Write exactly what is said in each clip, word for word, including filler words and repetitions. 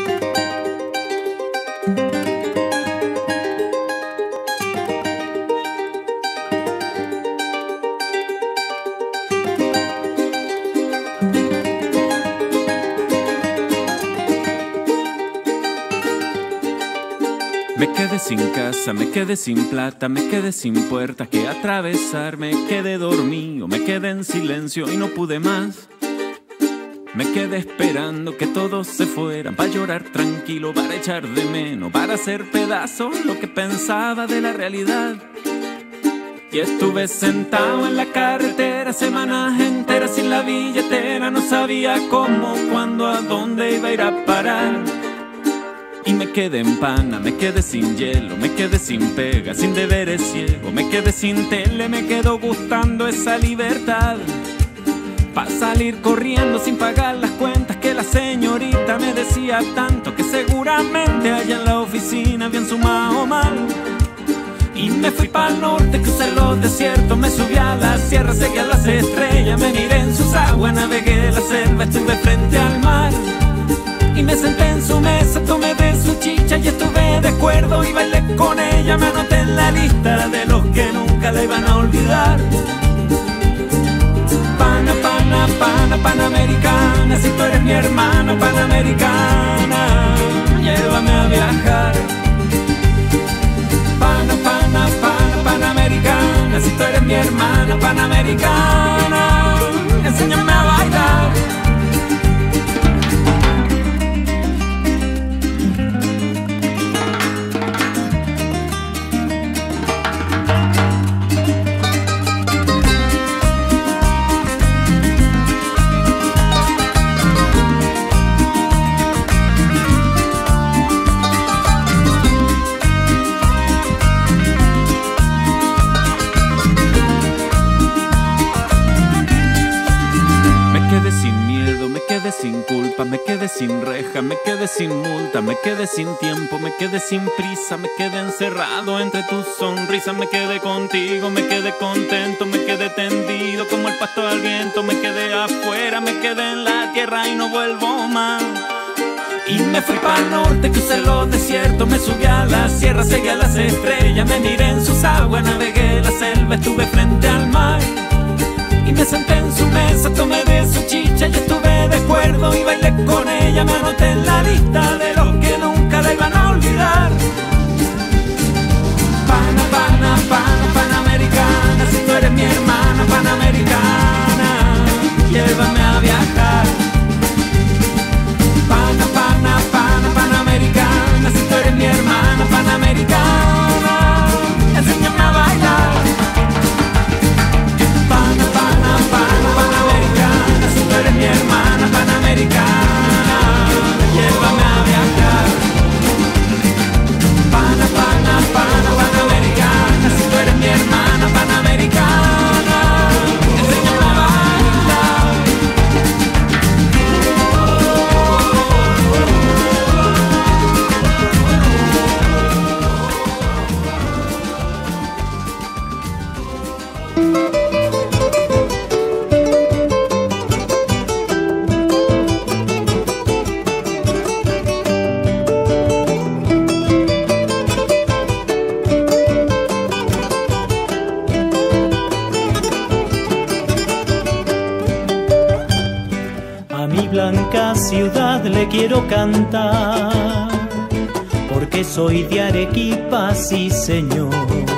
Me quedé sin casa, me quedé sin plata, me quedé sin puertas que atravesar, me quedé dormido, me quedé en silencio y no pude más. Me quedé esperando que todos se fueran, para llorar tranquilo, para echar de menos, para hacer pedazos lo que pensaba de la realidad. Y estuve sentado en la carretera semanas enteras sin la billetera, no sabía cómo, cuándo, a dónde iba a ir a parar. Y me quedé en pana, me quedé sin hielo, me quedé sin pega, sin deberes ciego, me quedé sin tele, me quedó gustando esa libertad. Pa' salir corriendo sin pagar las cuentas que la señorita me decía tanto, que seguramente allá en la oficina habían sumado mal. Y me fui pa'l norte, crucé los desiertos, me subí a la sierra, seguí a las estrellas, me miré en sus aguas, navegué la selva, estuve frente al mar. Y me senté en su mesa, tomé de su chicha y estuve de acuerdo y bailé con ella. Me anoté en la lista de los que nunca la iban a olvidar. Pana, pana, pana, panamericana, si tú eres mi hermana panamericana, llévame a viajar. Pana, pana, pana, panamericana, si tú eres mi hermana panamericana, enséñame a bailar. Sin culpa, me quedé sin reja, me quedé sin multa, me quedé sin tiempo, me quedé sin prisa, me quedé encerrado entre tus sonrisas, me quedé contigo, me quedé contento, me quedé tendido como el pasto al viento, me quedé afuera, me quedé en la tierra y no vuelvo más. Y me fui pa'l norte, crucé los desiertos, me subí a la sierra, seguí a las estrellas, me miré en sus aguas, navegué la selva, estuve frente al mar. Y me senté en su mesa, tomé de su chicha y estuve de acuerdo y bailé con ella, me anoté en la lista de los que nunca la iban a olvidar. Pana, pana, pana, panamericana, si tú eres mi hermana panamericana, llévame a viajar. Pana, pana, pana, panamericana, si tú eres mi hermana panamericana, enséñame a bailar. Pana, pana, pana, panamericana, si tú eres mi hermana panamericana, llévame a viajar. Pana, pana, pana, panamericana, si tú eres mi hermana panamericana, enséñame a bailar. Ciudad le quiero cantar, porque soy de Arequipa, sí señor.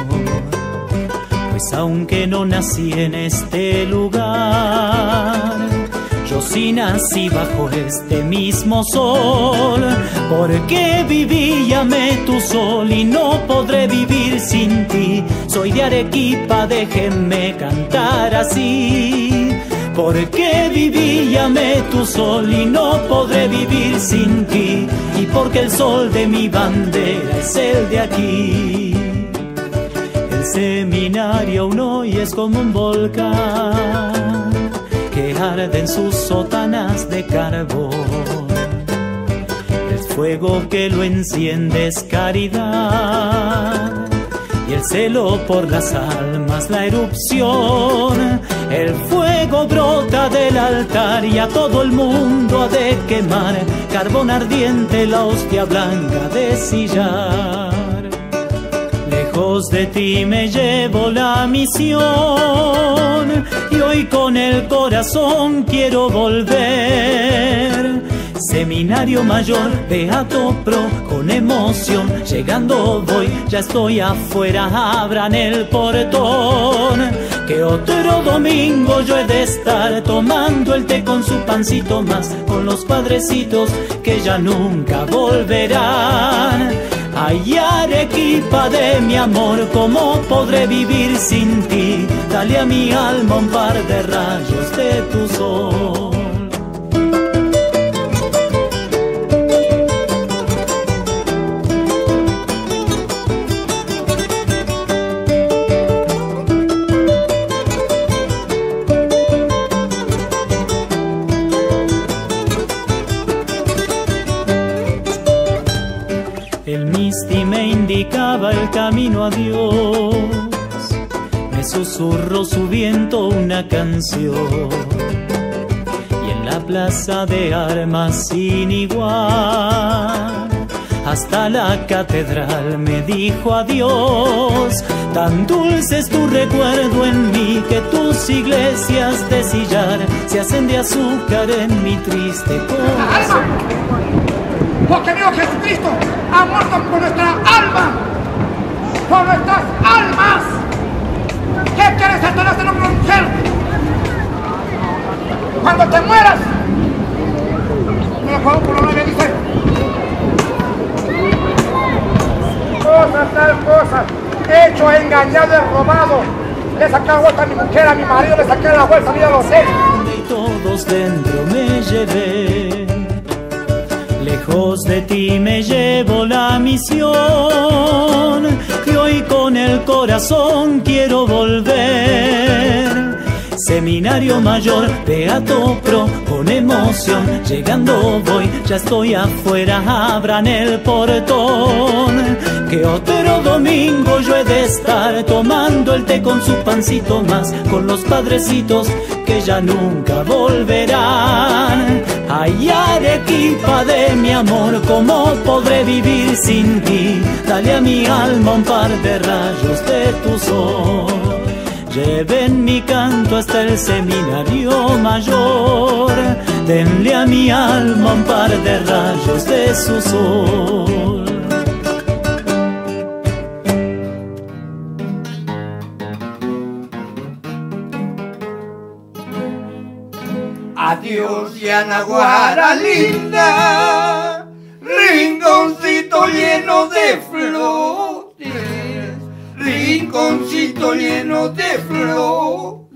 Pues aunque no nací en este lugar, yo sí nací bajo este mismo sol. Porque viví y amé tu sol y no podré vivir sin ti. Soy de Arequipa, déjenme cantar así. Porque viví y amé tu sol y no podré vivir sin ti. Y porque el sol de mi bandera es el de aquí. El seminario aún hoy es como un volcán que arde en sus sotanas de carbón. El fuego que lo enciende es caridad y el celo por las almas la erupción. El fuego brota del altar y a todo el mundo ha de quemar, carbón ardiente la hostia blanca de sillar. Lejos de ti me llevo la misión y hoy con el corazón quiero volver. Seminario Mayor, Beato Pro, con emoción, llegando voy, ya estoy afuera, abran el portón. Que otro domingo yo he de estar tomando el té con su pancito más, con los padrecitos que ya nunca volverán. Ay, Arequipa de mi amor, ¿cómo podré vivir sin ti? Dale a mi alma un par de rayos de tu sol. El Misti me indicaba el camino a Dios, me susurró su viento una canción, y en la plaza de armas sin igual, hasta la catedral me dijo adiós. Tan dulce es tu recuerdo en mí que tus iglesias de sillar se hacen de azúcar en mi triste corazón. Porque mi Hijo Jesucristo ha muerto por nuestra alma, por nuestras almas. ¿Qué quieres Satanás en una mujer? Cuando te mueras, no Juan por nueve dice, cosas, tal cosa, hecho, engañado, he robado, le saqué la vuelta a mi mujer, a mi marido, le saqué la vuelta a mi los seis. Y todos dentro me llevé. Lejos de ti me llevo la misión y hoy con el corazón quiero volver. Seminario Mayor, Beato Pro, con emoción, llegando voy, ya estoy afuera, abran el portón. Que otro domingo yo he de estar tomando el té con su pancito más, con los padrecitos que ya nunca volverán. Ay, Arequipa de mi amor, ¿cómo podré vivir sin ti? Dale a mi alma un par de rayos de tu sol. Lleven mi canto hasta el Seminario Mayor, denle a mi alma un par de rayos de su sol. Adiós, Yanaguara linda, rinconcito lleno de flores, rinconcito lleno de flores.